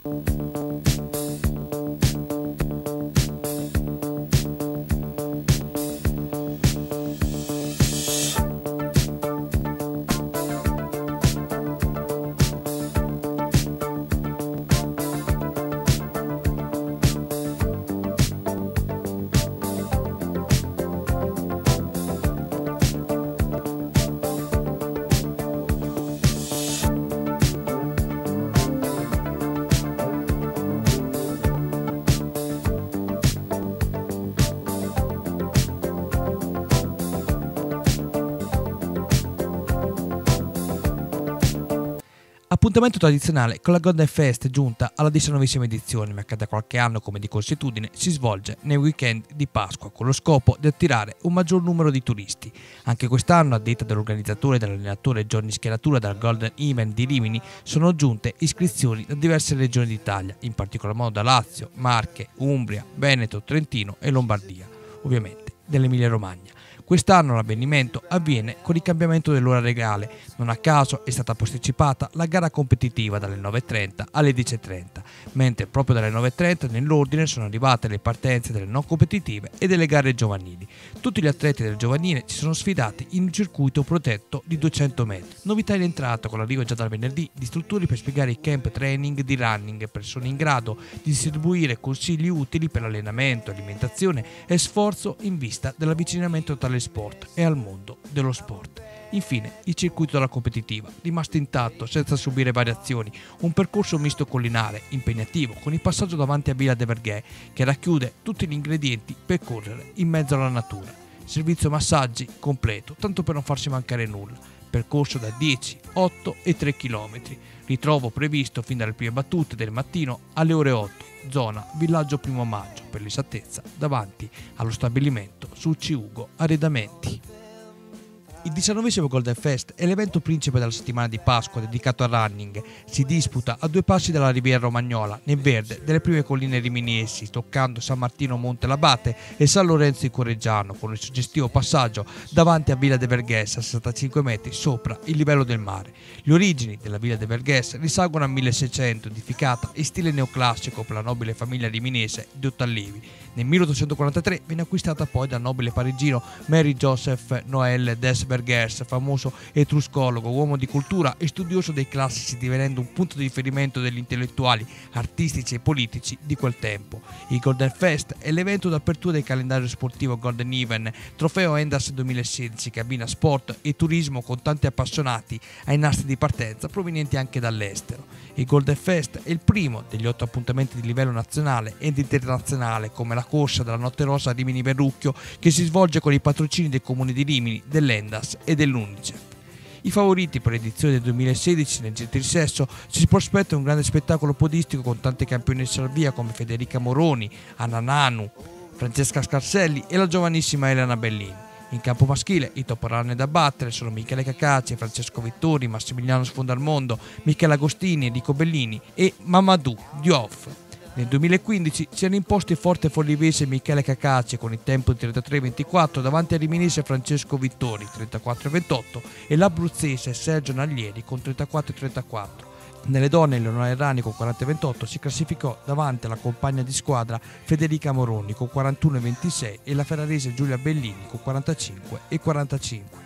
Appuntamento tradizionale con la Golden Fest giunta alla 19ª edizione, ma che da qualche anno, come di consuetudine, si svolge nei weekend di Pasqua con lo scopo di attirare un maggior numero di turisti. Anche quest'anno, a detta dell'organizzatore e dell'allenatore Johnny Schellatura dal Golden Event di Rimini, sono giunte iscrizioni da diverse regioni d'Italia, in particolar modo da Lazio, Marche, Umbria, Veneto, Trentino e Lombardia, ovviamente dell'Emilia Romagna. Quest'anno l'avvenimento avviene con il cambiamento dell'ora legale, non a caso è stata posticipata la gara competitiva dalle 9.30 alle 10.30, mentre proprio dalle 9.30 nell'ordine sono arrivate le partenze delle non competitive e delle gare giovanili. Tutti gli atleti del giovanile si sono sfidati in un circuito protetto di 200 metri. Novità in entrata con l'arrivo già dal venerdì di istruttori per spiegare i camp training di running, persone in grado di distribuire consigli utili per allenamento, alimentazione e sforzo in vista dell'avvicinamento tra sport e al mondo dello sport. Infine, il circuito della competitiva, rimasto intatto senza subire variazioni, un percorso misto collinare, impegnativo, con il passaggio davanti a Villa de Verghe che racchiude tutti gli ingredienti per correre in mezzo alla natura. Servizio massaggi completo, tanto per non farsi mancare nulla. Percorso da 10, 8 e 3 km. Ritrovo previsto fin dalle prime battute del mattino alle ore 8, zona Villaggio Primo Maggio, per l'esattezza davanti allo stabilimento Succi Ugo Arredamenti. Il 19° Golden Fest è l'evento principe della settimana di Pasqua dedicato al running. Si disputa a 2 passi dalla Riviera Romagnola, nel verde delle prime colline riminiesi, toccando San Martino Monte Labate e San Lorenzo in Correggiano, con il suggestivo passaggio davanti a Villa de Verghes a 65 metri sopra il livello del mare. Le origini della Villa de Verghes risalgono al 1600, edificata in stile neoclassico per la nobile famiglia riminese di Ottallevi. Nel 1843 viene acquistata poi dal nobile parigino Marie Joseph Noël des Vergers, famoso etruscologo, uomo di cultura e studioso dei classici, divenendo un punto di riferimento degli intellettuali, artistici e politici di quel tempo. Il Golden Fest è l'evento d'apertura del calendario sportivo Golden Even, trofeo Endas 2016 che abbina sport e turismo con tanti appassionati ai nastri di partenza provenienti anche dall'estero. Il Golden Fest è il primo degli 8 appuntamenti di livello nazionale ed internazionale, come la corsa della Notte Rosa a Rimini Verrucchio, che si svolge con i patrocini del Comune di Rimini, dell'Endas e dell'Unicef. I favoriti per l'edizione del 2016 nel gentilsesso si prospetta un grande spettacolo podistico con tante campionesse al via come Federica Moroni, Anna Nanu, Francesca Scarselli e la giovanissima Elena Bellini. In campo maschile i top runner da battere sono Michele Cacaci, Francesco Vittori, Massimiliano Sfondarmondo, Michele Agostini, Enrico Bellini e Mamadou Diouf. Nel 2015 si era imposto il forte forlivese Michele Cacaci con il tempo di 33,24 davanti a riminese Francesco Vittori 34,28 e l'abruzzese Sergio Naglieri con 34,34. Nelle donne Eleonora Errani con 40,28 si classificò davanti alla compagna di squadra Federica Moroni con 41,26 e la ferrarese Giulia Bellini con 45,45.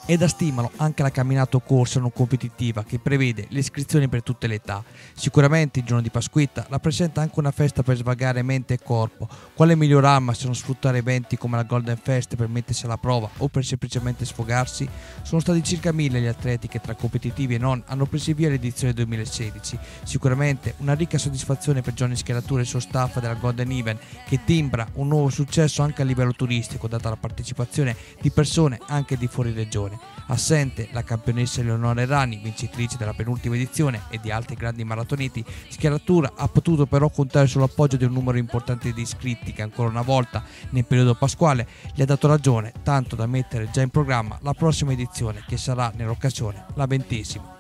e da stimolo anche la camminata o corsa non competitiva che prevede le iscrizioni per tutte le età. Sicuramente il giorno di Pasquetta rappresenta anche una festa per svagare mente e corpo. Quale miglior arma se non sfruttare eventi come la Golden Fest per mettersi alla prova o per semplicemente sfogarsi? Sono stati circa 1000 gli atleti che tra competitivi e non hanno preso via l'edizione 2016. Sicuramente una ricca soddisfazione per Johnny Schieratura e il suo staff della Golden Event, che timbra un nuovo successo anche a livello turistico data la partecipazione di persone anche di fuori regione. Assente la campionessa Eleonora Errani, vincitrice della penultima edizione, e di altri grandi maratoneti, Schieratura ha potuto però contare sull'appoggio di un numero importante di iscritti che ancora una volta nel periodo pasquale gli ha dato ragione, tanto da mettere già in programma la prossima edizione, che sarà nell'occasione la 20ª.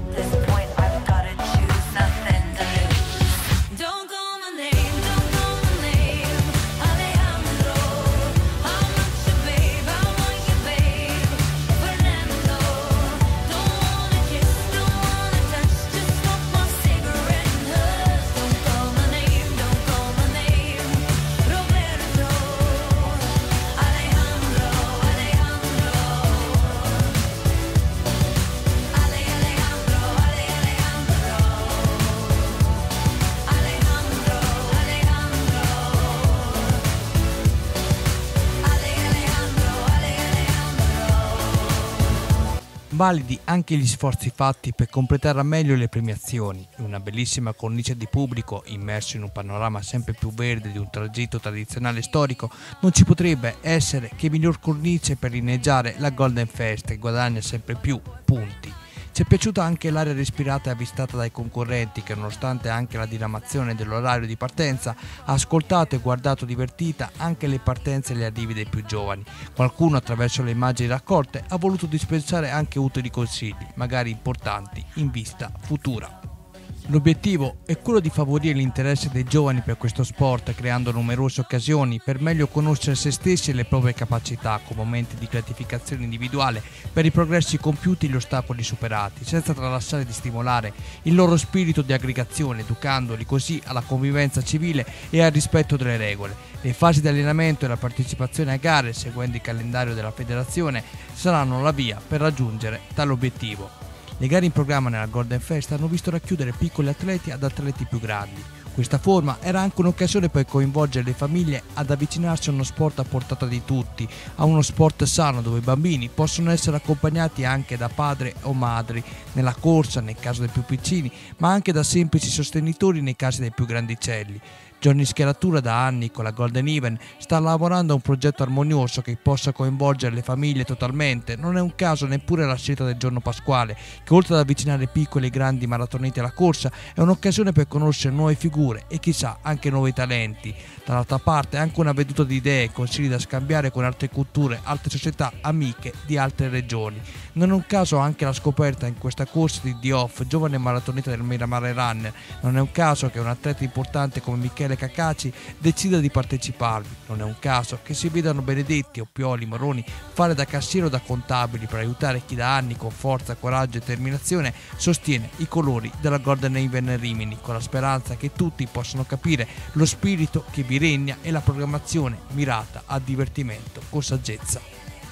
Validi anche gli sforzi fatti per completare al meglio le premiazioni. In una bellissima cornice di pubblico, immerso in un panorama sempre più verde di un tragitto tradizionale storico, non ci potrebbe essere che miglior cornice per inneggiare la Golden Fest, che guadagna sempre più punti. Ci è piaciuta anche l'aria respirata e avvistata dai concorrenti che, nonostante anche la diramazione dell'orario di partenza, ha ascoltato e guardato divertita anche le partenze e gli arrivi dei più giovani. Qualcuno, attraverso le immagini raccolte, ha voluto dispensare anche utili consigli, magari importanti, in vista futura. L'obiettivo è quello di favorire l'interesse dei giovani per questo sport, creando numerose occasioni per meglio conoscere se stessi e le proprie capacità, con momenti di gratificazione individuale per i progressi compiuti e gli ostacoli superati, senza tralasciare di stimolare il loro spirito di aggregazione, educandoli così alla convivenza civile e al rispetto delle regole. Le fasi di allenamento e la partecipazione a gare, seguendo il calendario della federazione, saranno la via per raggiungere tale obiettivo. Le gare in programma nella Golden Fest hanno visto racchiudere piccoli atleti ad atleti più grandi. Questa forma era anche un'occasione per coinvolgere le famiglie ad avvicinarsi a uno sport a portata di tutti, a uno sport sano dove i bambini possono essere accompagnati anche da padri o madri nella corsa nel caso dei più piccini, ma anche da semplici sostenitori nei casi dei più grandicelli. Johnny Schieratura da anni con la Golden Event sta lavorando a un progetto armonioso che possa coinvolgere le famiglie totalmente. Non è un caso neppure la scelta del giorno pasquale, che oltre ad avvicinare piccoli e grandi maratoneti alla corsa è un'occasione per conoscere nuove figure e chissà anche nuovi talenti. Dall'altra parte anche una veduta di idee e consigli da scambiare con altre culture, altre società amiche di altre regioni. Non è un caso anche la scoperta in questa corsa di Dioff, giovane maratoneta del Miramare Runner. Non è un caso che un atleta importante come Michele Cacaci decida di parteciparvi. Non è un caso che si vedano Benedetti, Oppioli, Moroni fare da cassiero o da contabili per aiutare chi da anni con forza, coraggio e determinazione sostiene i colori della Golden Event Rimini, con la speranza che tutti possano capire lo spirito che vi regna e la programmazione mirata al divertimento con saggezza.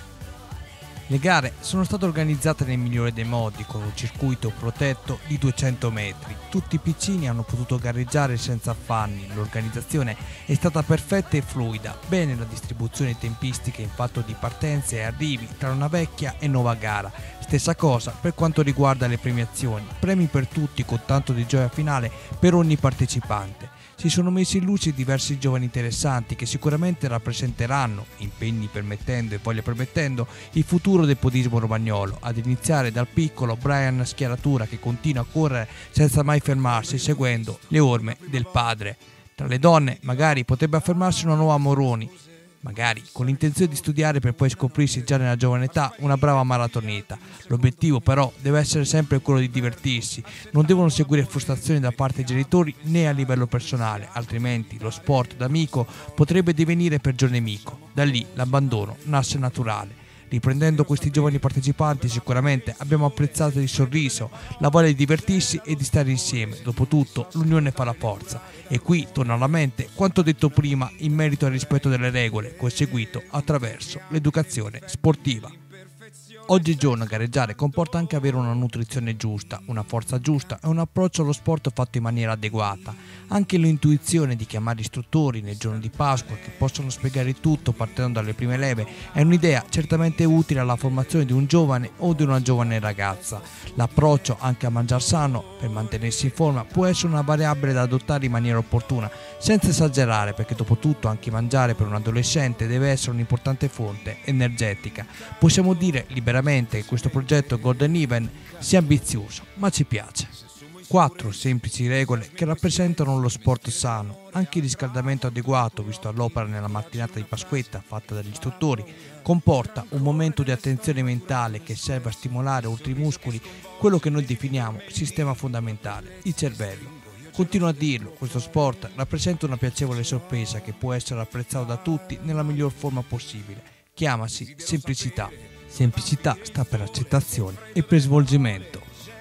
Le gare sono state organizzate nel migliore dei modi, con un circuito protetto di 200 metri. Tutti i piccini hanno potuto gareggiare senza affanni, l'organizzazione è stata perfetta e fluida, bene la distribuzione tempistica in fatto di partenze e arrivi tra una vecchia e nuova gara. Stessa cosa per quanto riguarda le premiazioni, premi per tutti con tanto di gioia finale per ogni partecipante. Si sono messi in luce diversi giovani interessanti che sicuramente rappresenteranno, impegni permettendo e voglia permettendo, il futuro del podismo romagnolo, ad iniziare dal piccolo Brian Schieratura che continua a correre senza mai fermarsi seguendo le orme del padre. Tra le donne magari potrebbe affermarsi una nuova Moroni, magari con l'intenzione di studiare per poi scoprirsi già nella giovane età una brava maratoneta. L'obiettivo però deve essere sempre quello di divertirsi, non devono seguire frustrazioni da parte dei genitori né a livello personale, altrimenti lo sport d'amico potrebbe divenire peggior nemico. Da lì l'abbandono nasce naturale. Riprendendo questi giovani partecipanti sicuramente abbiamo apprezzato il sorriso, la voglia di divertirsi e di stare insieme. Dopotutto l'unione fa la forza. E qui torna alla mente quanto detto prima in merito al rispetto delle regole, conseguito attraverso l'educazione sportiva. Oggigiorno gareggiare comporta anche avere una nutrizione giusta, una forza giusta e un approccio allo sport fatto in maniera adeguata. Anche l'intuizione di chiamare istruttori nel giorno di Pasqua che possono spiegare tutto partendo dalle prime leve è un'idea certamente utile alla formazione di un giovane o di una giovane ragazza. L'approccio anche a mangiare sano per mantenersi in forma può essere una variabile da adottare in maniera opportuna, senza esagerare, perché dopo tutto anche mangiare per un adolescente deve essere un'importante fonte energetica. Possiamo dire liberamente che questo progetto Golden Even sia ambizioso, ma ci piace. 4 semplici regole che rappresentano lo sport sano. Anche il riscaldamento adeguato, visto all'opera nella mattinata di Pasquetta fatta dagli istruttori, comporta un momento di attenzione mentale che serve a stimolare oltre i muscoli quello che noi definiamo sistema fondamentale, il cervello. Continuo a dirlo, questo sport rappresenta una piacevole sorpresa che può essere apprezzato da tutti nella miglior forma possibile. Chiamasi semplicità. Semplicità sta per accettazione e per svolgimento.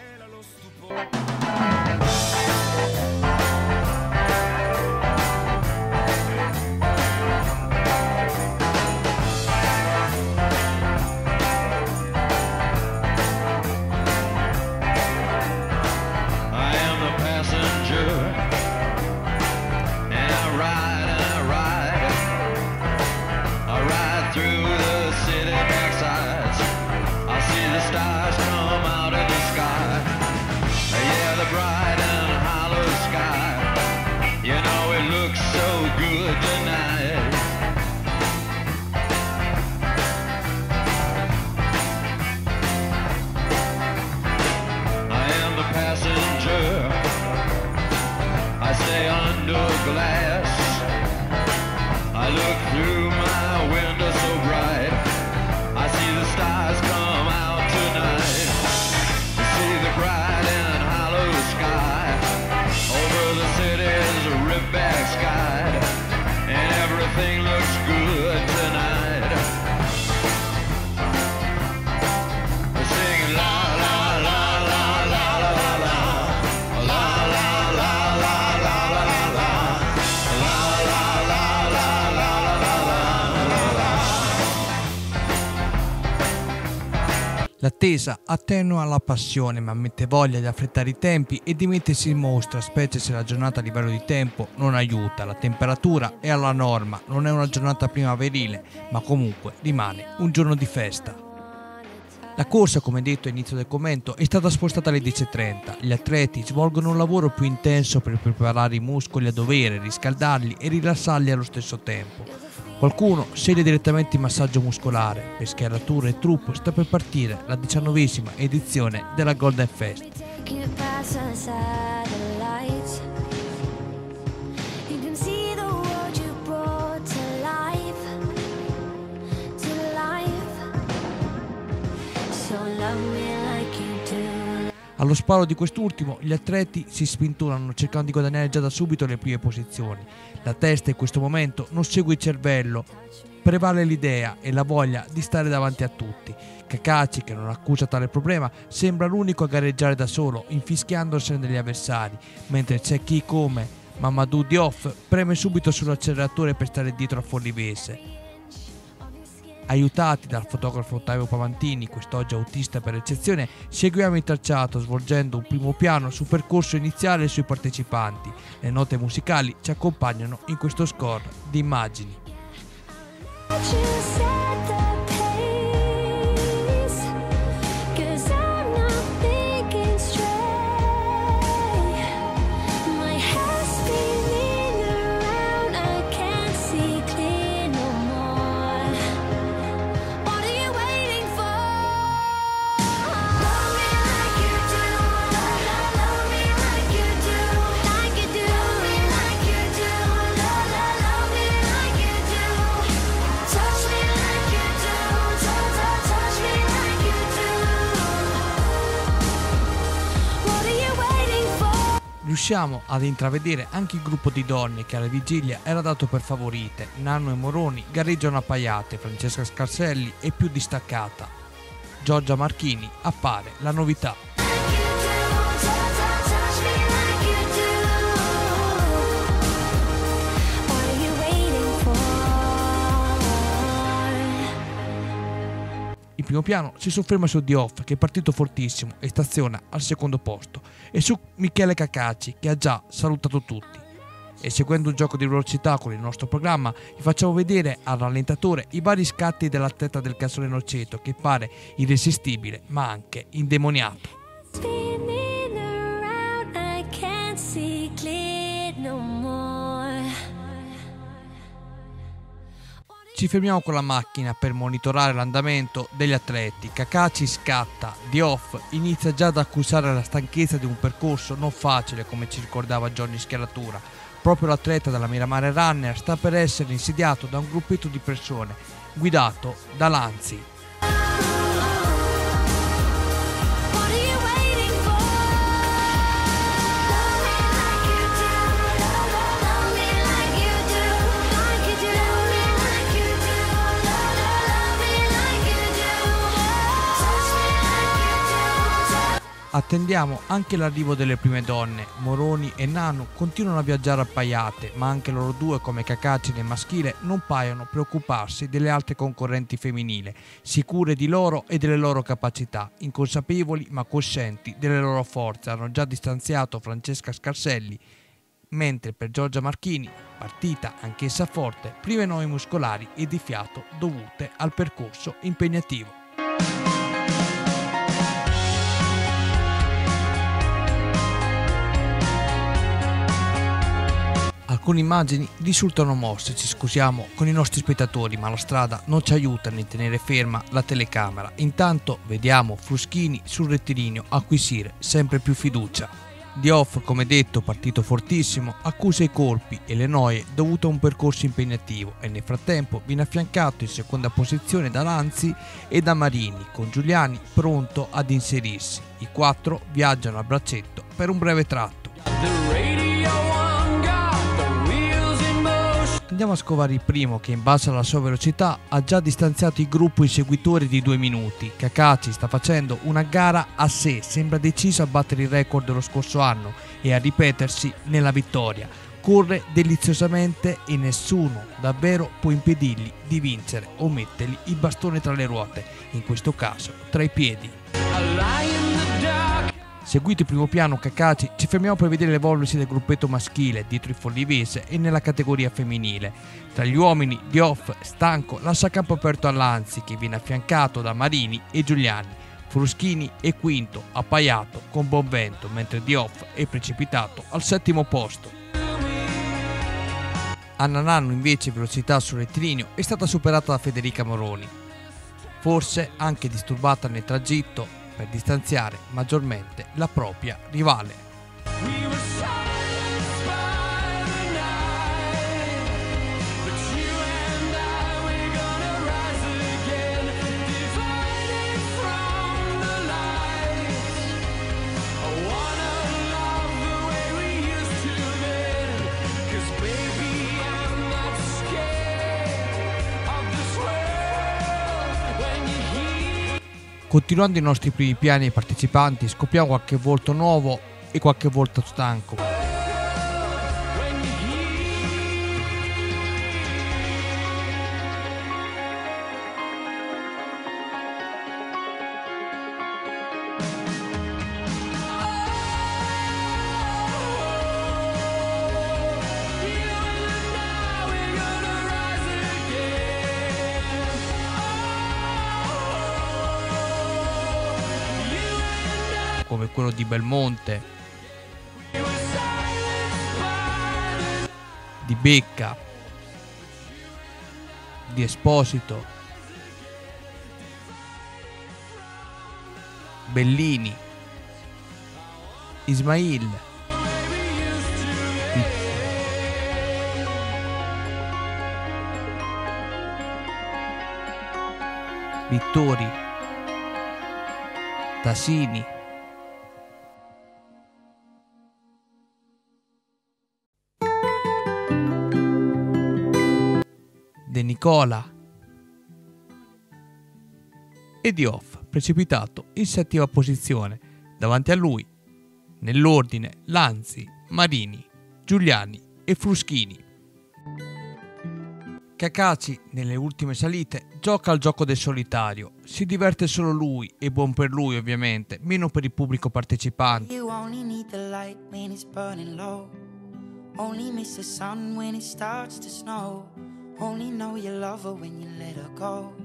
I look through my window so bright, I see the stars come out tonight. I see the bright and hollow sky over the city's rip-back sky, and everything looks good tonight. We're singing la la la la la la la la la la la la la la. L'attesa attenua la passione, ma mette voglia di affrettare i tempi e di mettersi in mostra, specie se la giornata a livello di tempo non aiuta. La temperatura è alla norma, non è una giornata primaverile, ma comunque rimane un giorno di festa. La corsa, come detto all'inizio del commento, è stata spostata alle 10:30. Gli atleti svolgono un lavoro più intenso per preparare i muscoli a dovere, riscaldarli e rilassarli allo stesso tempo. Qualcuno sceglie direttamente il massaggio muscolare. Per schierature e troupe sta per partire la 19ª edizione della Golden Fest. Allo sparo di quest'ultimo, gli atleti si spintonano cercando di guadagnare già da subito le prime posizioni. La testa in questo momento non segue il cervello, prevale l'idea e la voglia di stare davanti a tutti. Cacaci, che non accusa tale problema, sembra l'unico a gareggiare da solo, infischiandosene degli avversari, mentre c'è chi, come Mamadou Diouf, preme subito sull'acceleratore per stare dietro a Forlivese. Aiutati dal fotografo Ottavio Pavantini, quest'oggi autista per eccezione, seguiamo il tracciato svolgendo un primo piano sul percorso iniziale sui partecipanti. Le note musicali ci accompagnano in questo score di immagini. Riusciamo ad intravedere anche il gruppo di donne che alla vigilia era dato per favorite. Nanno e Moroni gareggiano appaiate, Francesca Scarselli è più distaccata. Giorgia Marchini appare la novità. Il primo piano si sofferma su Diouf, che è partito fortissimo e staziona al secondo posto, e su Michele Cacaci, che ha già salutato tutti. E seguendo un gioco di velocità con il nostro programma, vi facciamo vedere al rallentatore i vari scatti dell'atleta del Casole Noceto, che pare irresistibile ma anche indemoniato. Spinning around, I can't see clear no more. Ci fermiamo con la macchina per monitorare l'andamento degli atleti. Cacaci scatta, Diouf inizia già ad accusare la stanchezza di un percorso non facile, come ci ricordava Johnny Schiaratura. Proprio l'atleta della Miramare Runner sta per essere insidiato da un gruppetto di persone guidato da Lanzi. What are you waiting for? Love me like you do, like you do, love me like you do, love me like you do, touch me like you do. Attendiamo anche l'arrivo delle prime donne. Moroni e Nanu continuano a viaggiare appaiate, ma anche loro due, come Cacaci nel maschile, non paiono preoccuparsi delle altre concorrenti femminili, sicure di loro e delle loro capacità, inconsapevoli ma coscienti delle loro forze. Hanno già distanziato Francesca Scarselli, mentre per Giorgia Marchini, partita anch'essa forte, prive nomi muscolari e di fiato dovute al percorso impegnativo. Alcune immagini risultano mosse, ci scusiamo con i nostri spettatori, ma la strada non ci aiuta nel tenere ferma la telecamera. Intanto vediamo Fruschini sul rettilineo acquisire sempre più fiducia. Diouf, come detto, partito fortissimo, accusa i colpi e le noie dovute a un percorso impegnativo, e nel frattempo viene affiancato in seconda posizione da Lanzi e da Marini, con Giuliani pronto ad inserirsi. I quattro viaggiano a braccetto per un breve tratto. Andiamo a scovare il primo, che in base alla sua velocità ha già distanziato il gruppo inseguitori di 2 minuti. Cacaci sta facendo una gara a sé, sembra deciso a battere il record dello scorso anno e a ripetersi nella vittoria. Corre deliziosamente e nessuno davvero può impedirgli di vincere o mettergli il bastone tra le ruote, in questo caso tra i piedi. Seguito il primo piano Cacaci, ci fermiamo per vedere l'evolversi del gruppetto maschile dietro il Follivese e nella categoria femminile. Tra gli uomini, Diouf, stanco, lascia campo aperto a Lanzi, che viene affiancato da Marini e Giuliani. Fruschini è quinto, appaiato, con buon vento, mentre Diouf è precipitato al settimo posto. Anna Nannu, invece, velocità sul rettilineo, è stata superata da Federica Moroni, forse anche disturbata nel tragitto per distanziare maggiormente la propria rivale. Continuando i nostri primi piani ai partecipanti, scopriamo qualche volto nuovo e qualche volto stanco. Come quello di Belmonte, di Becca, di Esposito, Bellini, Ismail, Vittori, Tasini, De Nicola e Diouf, precipitato in settima posizione. Davanti a lui, nell'ordine, Lanzi, Marini, Giuliani e Fruschini. Cacaci, nelle ultime salite, gioca al gioco del solitario. Si diverte solo lui, e buon per lui ovviamente, meno per il pubblico partecipante. You only need the light when it's burning low. Only miss the sun when it starts to snow. Only know you love her when you let her go.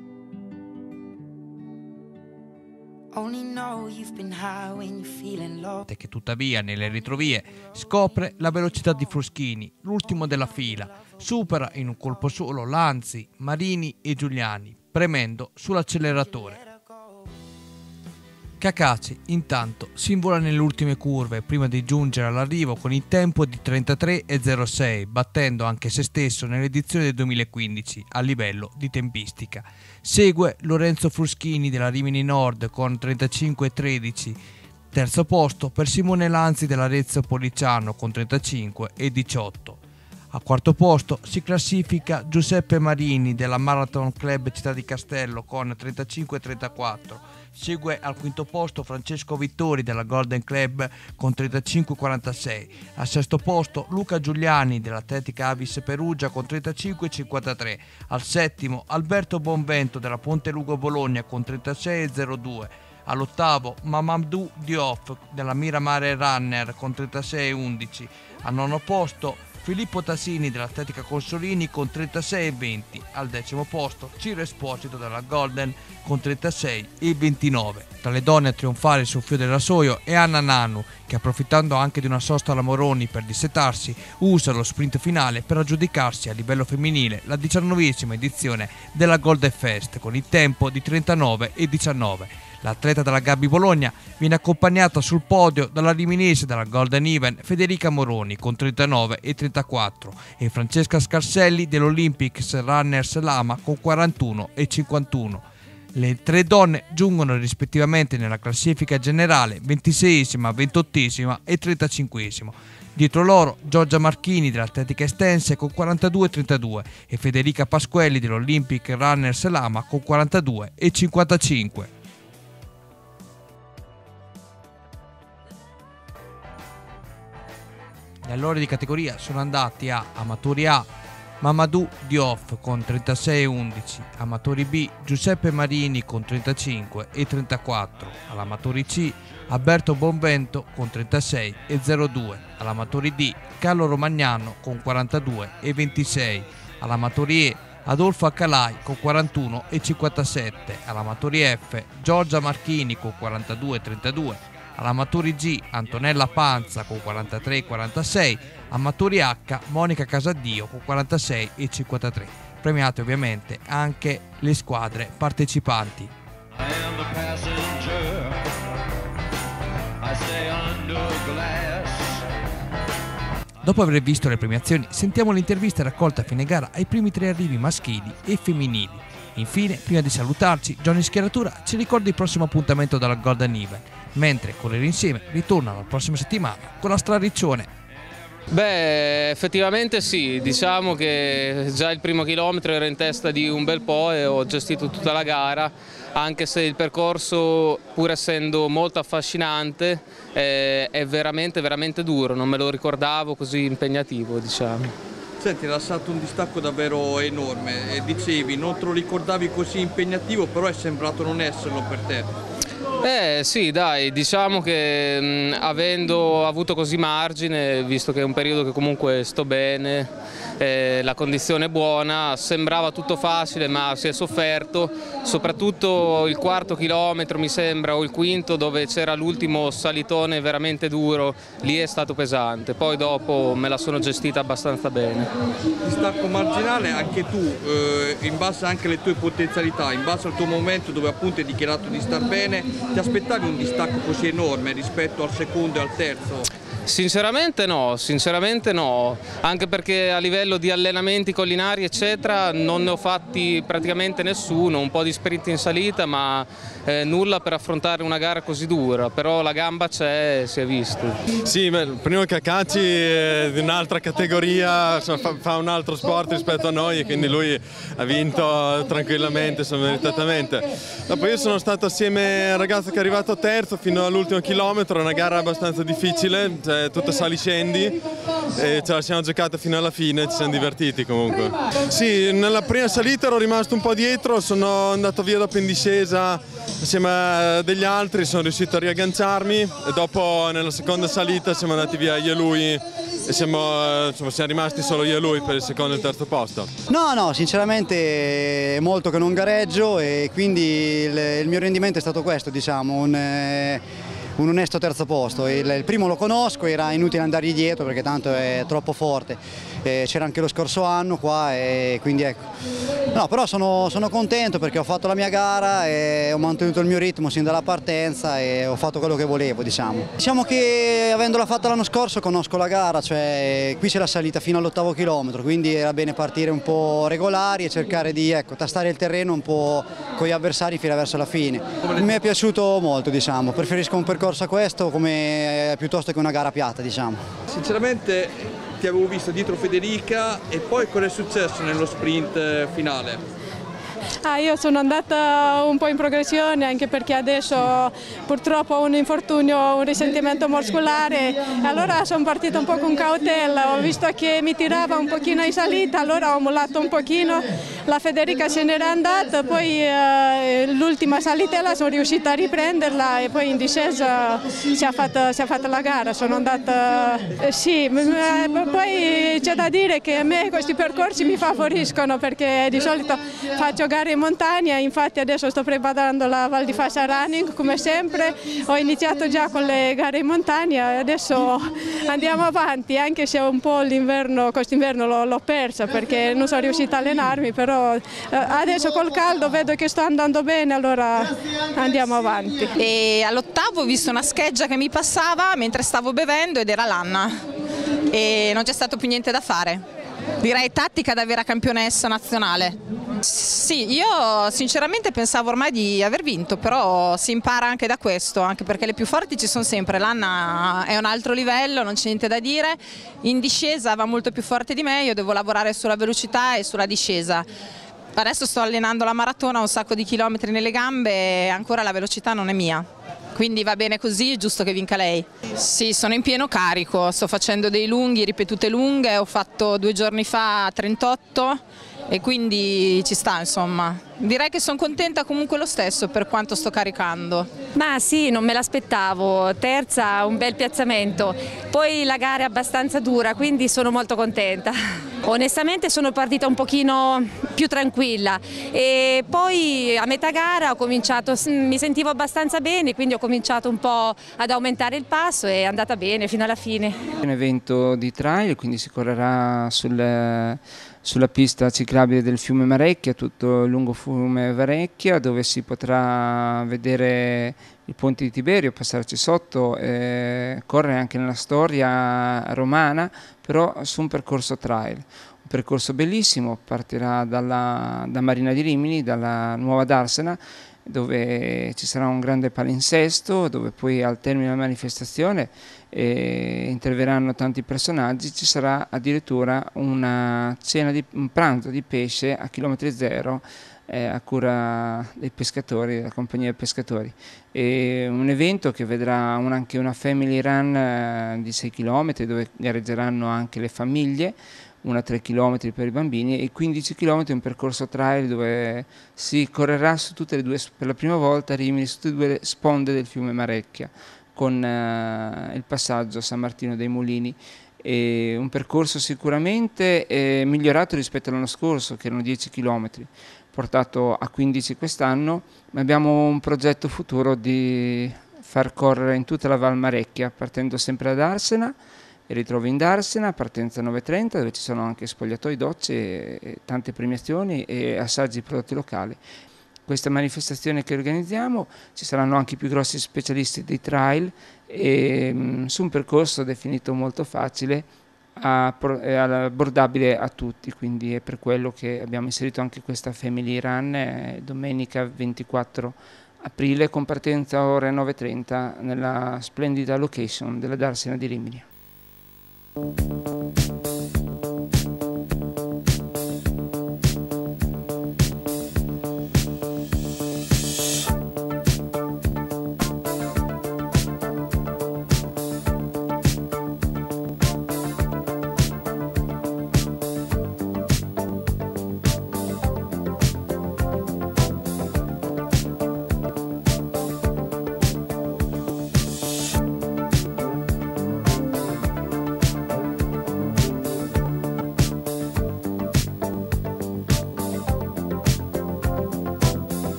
Only know you've been high when you're feeling low. Che tuttavia nelle ritrovie scopre la velocità di Fruschini, l'ultimo della fila, supera in un colpo solo Lanzi, Marini e Giuliani, premendo sull'acceleratore. Cacaci intanto si invola nelle ultime curve prima di giungere all'arrivo con il tempo di 33,06, battendo anche se stesso nell'edizione del 2015 a livello di tempistica. Segue Lorenzo Fruschini della Rimini Nord con 35,13, terzo posto per Simone Lanzi dell'Arezzo Policiano con 35,18. Al quarto posto si classifica Giuseppe Marini della Marathon Club Città di Castello con 35,34. Segue al quinto posto Francesco Vittori della Golden Club con 35,46. Al sesto posto Luca Giuliani dell'Atletica Avis Perugia con 35,53. Al settimo Alberto Bonvento della Ponte Lugo Bologna con 36,02. All'ottavo Mamadou Diop della Miramare Runner con 36,11. Al nono posto Filippo Tassini dell'Atletica Consolini con 36,20. Al decimo posto Ciro Esposito della Golden con 36,29. Tra le donne a trionfare sul filo del rasoio è Anna Nanu, che approfittando anche di una sosta alla Moroni per dissetarsi, usa lo sprint finale per aggiudicarsi a livello femminile la 19ª edizione della Golden Fest con il tempo di 39,19. L'atleta della Gabbi Bologna viene accompagnata sul podio dalla riminese della Golden Even Federica Moroni con 39,34 e Francesca Scarselli dell'Olympics Runners Lama con 41,51. Le tre donne giungono rispettivamente nella classifica generale 26esima, 28esima e 35esima. Dietro loro Giorgia Marchini dell'Atletica Estense con 42,32 e Federica Pasquelli dell'Olympic Runners Lama con 42,55. Gli allori di categoria sono andati a Amatori A Mamadou Diop con 36,11, Amatori B Giuseppe Marini con 35,34, all'Amatori C Alberto Bonvento con 36,02, all'Amatori D Carlo Romagnano con 42,26, all'Amatori E Adolfo Accalai con 41,57, all'Amatori F Giorgia Marchini con 42,32, all'Amatori G Antonella Panza con 43,46, Amatori H Monica Casadio con 46,53. Premiate ovviamente anche le squadre partecipanti. I am the passenger. I stay under glass. Dopo aver visto le premiazioni, sentiamo l'intervista raccolta a fine gara ai primi tre arrivi maschili e femminili. Infine, prima di salutarci, Johnny Schieratura ci ricorda il prossimo appuntamento dalla Golden Even, mentre Correre Insieme ritorna la prossima settimana con la Strariccione. Beh, effettivamente sì, diciamo che già il primo chilometro ero in testa di un bel po' e ho gestito tutta la gara, anche se il percorso, pur essendo molto affascinante, è veramente duro, non me lo ricordavo così impegnativo, diciamo. Senti, era stato un distacco davvero enorme e dicevi, non te lo ricordavi così impegnativo, però è sembrato non esserlo per te. Sì, dai, diciamo che avendo avuto così margine, visto che è un periodo che comunque sto bene, la condizione è buona, sembrava tutto facile ma si è sofferto, soprattutto il quarto chilometro mi sembra o il quinto dove c'era l'ultimo salitone veramente duro, lì è stato pesante, poi dopo me la sono gestita abbastanza bene. Distacco marginale anche tu, in base anche alle tue potenzialità, in base al tuo momento dove appunto hai dichiarato di star bene, ti aspettavi un distacco così enorme rispetto al secondo e al terzo? Sinceramente no, anche perché a livello di allenamenti collinari eccetera non ne ho fatti praticamente nessuno, un po' di sprint in salita ma nulla per affrontare una gara così dura, però la gamba c'è, si è visto. Sì, prima Cacaci è di un'altra categoria, fa un altro sport rispetto a noi e quindi lui ha vinto tranquillamente, meritatamente. Dopo io sono stato assieme al ragazzo che è arrivato terzo fino all'ultimo chilometro, una gara abbastanza difficile, cioè, tutto saliscendi e ce la siamo giocata fino alla fine, ci siamo divertiti comunque. Sì, nella prima salita ero rimasto un po' dietro, sono andato via dopo in discesa insieme a degli altri, sono riuscito a riagganciarmi e dopo nella seconda salita siamo andati via io e lui e siamo rimasti solo io e lui per il secondo e il terzo posto. No, sinceramente è molto che non gareggio e quindi il mio rendimento è stato questo, diciamo, un onesto terzo posto. Il primo lo conosco, era inutile andargli dietro perché tanto è troppo forte. C'era anche lo scorso anno qua e quindi ecco. No, però sono contento perché ho fatto la mia gara e ho mantenuto il mio ritmo sin dalla partenza e ho fatto quello che volevo, diciamo. Diciamo che avendola fatta l'anno scorso conosco la gara, cioè qui c'è la salita fino all'8° chilometro, quindi era bene partire un po' regolari e cercare di tastare il terreno un po' con gli avversari fino verso la fine. Mi è piaciuto molto, diciamo, preferisco un percorso a questo piuttosto che una gara piatta, diciamo. Sinceramente ti avevo visto dietro Federica e poi cosa è successo nello sprint finale? Io sono andata un po' in progressione anche perché adesso purtroppo ho un infortunio, un risentimento muscolare e allora sono partita un po' con cautela, ho visto che mi tirava un pochino in salita, allora ho mollato un pochino, la Federica se n'era andata, poi l'ultima salitella sono riuscita a riprenderla e poi in discesa si è fatta la gara, sono andata, sì, poi c'è da dire che a me questi percorsi mi favoriscono perché di solito faccio gare in montagna, infatti adesso sto preparando la Val di Fassa Running come sempre, ho iniziato già con le gare in montagna e adesso andiamo avanti, anche se un po' quest'inverno l'ho persa perché non sono riuscita a allenarmi, però adesso col caldo vedo che sto andando bene, allora andiamo avanti. E all'8° ho visto una scheggia che mi passava mentre stavo bevendo ed era l'Anna e non c'è stato più niente da fare. Direi tattica da vera campionessa nazionale. Sì, io sinceramente pensavo ormai di aver vinto, però si impara anche da questo, anche perché le più forti ci sono sempre, l'Anna è un altro livello, non c'è niente da dire, in discesa va molto più forte di me, io devo lavorare sulla velocità e sulla discesa. Adesso sto allenando la maratona, ho un sacco di chilometri nelle gambe e ancora la velocità non è mia. Quindi va bene così, è giusto che vinca lei. Sì, sono in pieno carico, sto facendo dei lunghi, ripetute lunghe, ho fatto 2 giorni fa 38 e quindi ci sta, insomma. Direi che sono contenta comunque lo stesso per quanto sto caricando. Ma sì, non me l'aspettavo, terza, un bel piazzamento, poi la gara è abbastanza dura, quindi sono molto contenta. Onestamente sono partita un pochino più tranquilla e poi a metà gara ho cominciato, mi sentivo abbastanza bene, quindi ho cominciato un po' ad aumentare il passo e è andata bene fino alla fine. È un evento di trail, quindi si correrà sulla pista ciclabile del fiume Marecchia, tutto lungo fiume Marecchia, dove si potrà vedere il ponte di Tiberio, passarci sotto, correre anche nella storia romana, però su un percorso trail. Un percorso bellissimo, partirà da Marina di Rimini, dalla Nuova Darsena, dove ci sarà un grande palinsesto, dove poi al termine della manifestazione interverranno tanti personaggi, ci sarà addirittura un pranzo di pesce a chilometri zero a cura dei pescatori, della compagnia dei pescatori. Un evento che vedrà anche una family run di 6 km dove gareggeranno anche le famiglie, una 3 km per i bambini e 15 km un percorso trail dove si correrà su tutte e due, per la prima volta a Rimini, su tutte e 2 sponde del fiume Marecchia, con il passaggio a San Martino dei Mulini. Un percorso sicuramente migliorato rispetto all'anno scorso, che erano 10 km, portato a 15 quest'anno, ma abbiamo un progetto futuro di far correre in tutta la Val Marecchia, partendo sempre da Darsena, e ritrovo in Darsena, partenza 9:30, dove ci sono anche spogliatoi, docce, e tante premiazioni e assaggi di prodotti locali. Questa manifestazione che organizziamo, ci saranno anche i più grossi specialisti dei trail e su un percorso definito molto facile, abbordabile a tutti, quindi è per quello che abbiamo inserito anche questa Family Run domenica 24 aprile con partenza ore 9:30 nella splendida location della Darsena di Rimini.